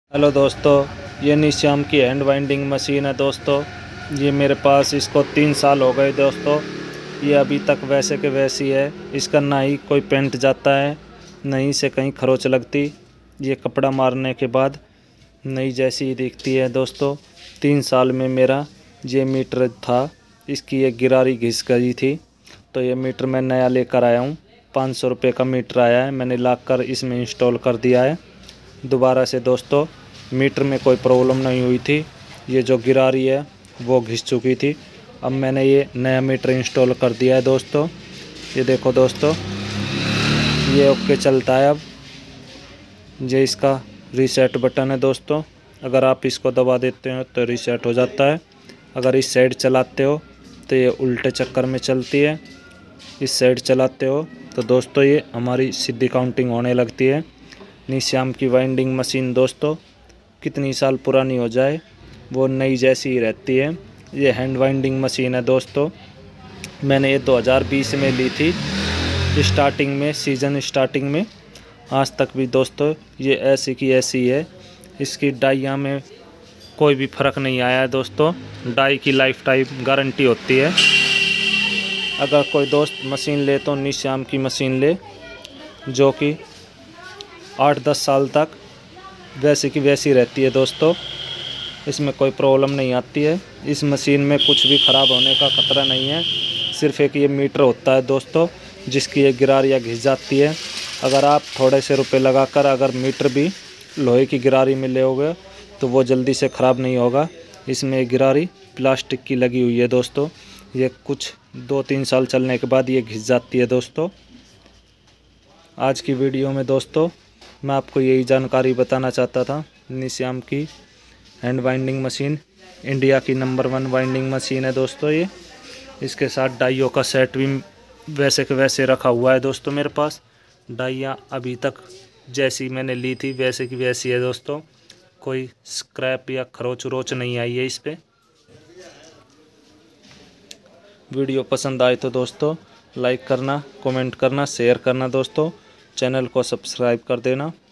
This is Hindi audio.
हेलो दोस्तों, ये निश्याम की हैंड वाइंडिंग मशीन है दोस्तों। ये मेरे पास इसको 3 साल हो गए दोस्तों। ये अभी तक वैसे के वैसी है। इसका ना ही कोई पेंट जाता है, नहीं से कहीं खरोच लगती। ये कपड़ा मारने के बाद नई जैसी ही दिखती है दोस्तों। 3 साल में मेरा ये मीटर था, इसकी एक गिरारी घिस गई थी, तो ये मीटर मैं नया लेकर आया हूँ। 500 रुपये का मीटर आया है, मैंने लाकर इसमें इंस्टॉल कर दिया है दोबारा से दोस्तों। मीटर में कोई प्रॉब्लम नहीं हुई थी, ये जो गिरारी है वो घिस चुकी थी। अब मैंने ये नया मीटर इंस्टॉल कर दिया है दोस्तों। ये देखो दोस्तों, ये ओके चलता है। अब ये इसका रीसेट बटन है दोस्तों। अगर आप इसको दबा देते हो तो रीसेट हो जाता है। अगर इस साइड चलाते हो तो ये उल्टे चक्कर में चलती है, इस साइड चलाते हो तो दोस्तों ये हमारी सीधी काउंटिंग होने लगती है। निश्याम की वाइंडिंग मशीन दोस्तों कितनी साल पुरानी हो जाए वो नई जैसी ही रहती है। ये हैंड वाइंडिंग मशीन है दोस्तों। मैंने ये 2020 में ली थी, स्टार्टिंग में, सीज़न स्टार्टिंग में। आज तक भी दोस्तों ये ऐसी की ऐसी है। इसकी डाइयाँ में कोई भी फ़र्क नहीं आया है दोस्तों। डाई की लाइफ टाइम गारंटी होती है। अगर कोई दोस्त मशीन ले तो निश्याम की मशीन ले, जो कि 8-10 साल तक वैसे की वैसी रहती है दोस्तों। इसमें कोई प्रॉब्लम नहीं आती है। इस मशीन में कुछ भी ख़राब होने का खतरा नहीं है। सिर्फ़ एक ये मीटर होता है दोस्तों, जिसकी ये गिरारियाँ घिस जाती है। अगर आप थोड़े से रुपए लगाकर अगर मीटर भी लोहे की गिरारी में लेओगे तो वो जल्दी से ख़राब नहीं होगा। इसमें एक गिरारी प्लास्टिक की लगी हुई है दोस्तों। ये कुछ 2-3 साल चलने के बाद ये घिस जाती है दोस्तों। आज की वीडियो में दोस्तों मैं आपको यही जानकारी बताना चाहता था। निश्याम की हैंड वाइंडिंग मशीन इंडिया की नंबर 1 वाइंडिंग मशीन है दोस्तों ये। इसके साथ डाइयों का सेट भी वैसे के वैसे रखा हुआ है दोस्तों मेरे पास। डाइयाँ अभी तक जैसी मैंने ली थी वैसे की वैसी है दोस्तों। कोई स्क्रैप या खरोच रोच नहीं आई है इस पर। वीडियो पसंद आए तो दोस्तों लाइक करना, कमेंट करना, शेयर करना दोस्तों। चैनल को सब्सक्राइब कर देना।